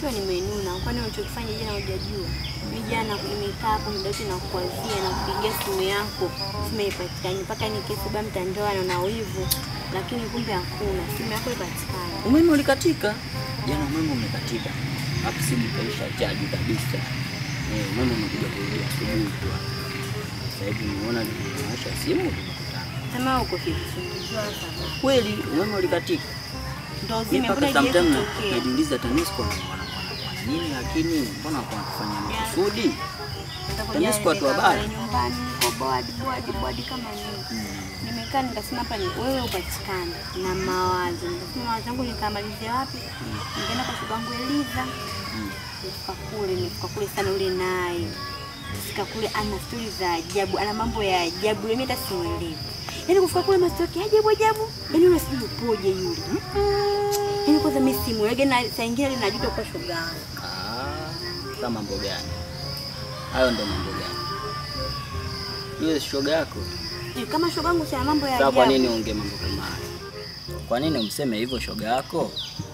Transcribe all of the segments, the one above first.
sio nimenuna. Kwani ulichokifanya jana hujajua? Mimi jana nimekaa hapo muda wote na kukwazia na kupigia simu yako. Simeipatikana mpaka nikisuba mtandaoni na wivu. Lakini kumbe hakuna. Simu yako ipatikana. Umeme ulikatika. Jana umeme umekatika. Hapo simu kaisha chaji kabisa. Umeme umekuja kurudi asubuhi tu. Sasa hivi nimeona nimewasha simu tumekutana. Sema uko vipi? Kweli umeme ulikatika. Ndio zime mbona je? Najiuliza TANESCO wana nini lakini mbona kwa kufanya makusudi? TANESCO watu habari nyumbani kwa board kama nini. Nimekaa nikasema hapa ni wewe upatikane na mawazo. Nikasema mawazo yangu nikamalize wapi? Nikaenda kwa shugangu Eliza. Nifika kule sana ule naye. Nifika kule ana stories za ajabu, ana mambo ya ajabu mimi hata simuelewi. Yaani kufika kule mastoki ajabu. Yaani unasijui upoje yule. Yaani kwanza mimi simuelewi na saa nyingine ninajuta kwa shogangu. Kama mambo gani? Hayo ndo mambo gani? Yule shoga yako. Kama shogangu si mambo ya ajabu. Kwa nini unge mambo kama hayo? Kwa nini umseme hivyo shoga yako?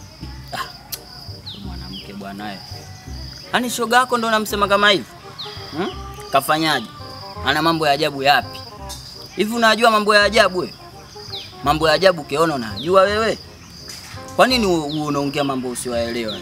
Mwanamke bwana wewe. Yaani shoga yako ndo unamsema kama hivyo? Kafanyaje? Ana mambo ya ajabu yapi? Hivi unajua mambo ya ajabu wewe? Mambo ya ajabu ukiona unajua wewe? Kwa nini unaongea mambo usiwaelewa?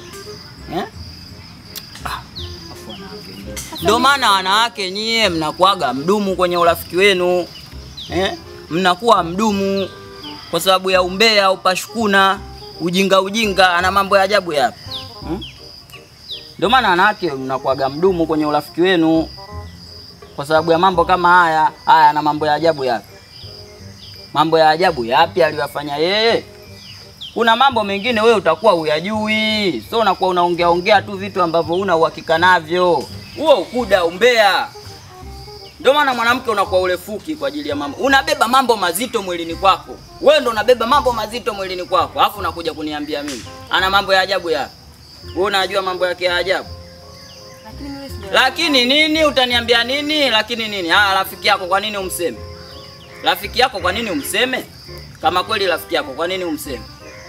Ndio maana wanawake nyie mnakuaga mdumu kwenye urafiki wenu. Mnakuwa mdumu kwa sababu ya umbea, upashukuna, ujinga, ana mambo ya ajabu yapi? Ndio maana wanawake mnakuaga mdumu kwenye urafiki wenu kwa sababu ya mambo kama haya. Na mambo ya ajabu yapi? Mambo ya ajabu yapi aliyofanya yeye? Kuna mambo mengine wewe utakuwa huyajui. So unakuwa unaongea tu vitu ambavyo huna uhakika navyo. Huo ukuda umbea. Ndio maana mwanamke unakuwa ulefuki kwa ajili ya mambo. Unabeba mambo mazito mwilini kwako. Wewe ndo unabeba mambo mazito mwilini kwako. Alafu unakuja kuniambia mimi ana mambo ya ajabu yapi? Wewe unajua mambo yake ya ajabu? Lakini nini utaniambia nini? Lakini nini? Rafiki yako kwa nini umseme? Rafiki yako kwa nini umseme? Kama kweli rafiki yako kwa nini umseme?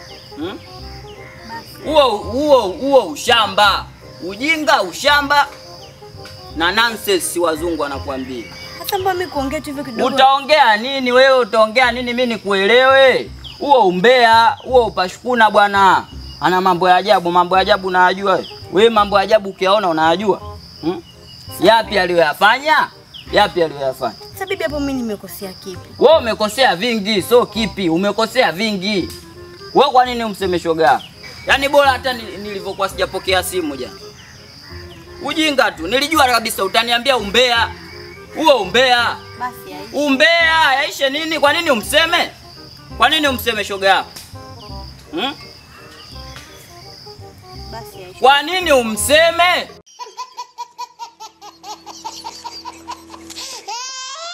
Huo ushamba. Ujinga, ushamba na nonsense wazungu wanakuambia. Hata mbona mimi kuongea tu hivyo kidogo. Utaongea nini wewe? Utaongea nini mimi nikuelewe? Huo umbea, huo upashukuna bwana. Ana mambo ya ajabu unayajua wewe? Wewe mambo ya ajabu ukiyaona unayajua? Yapi aliyoyafanya? Sasa bibi hapo mimi nimekosea kipi? Wewe umekosea vingi, so kipi? Umekosea vingi. Wewe kwa nini umseme shoga? Yaani bora hata nilivyokuwa sijapokea simu jana. Ujinga tu. Nilijua kabisa utaniambia umbea. Huo umbea. Basi yaishe. Umbea yaishe nini? Kwa nini umseme? Kwa nini umseme shoga? Basi yaishe. Kwa nini umseme?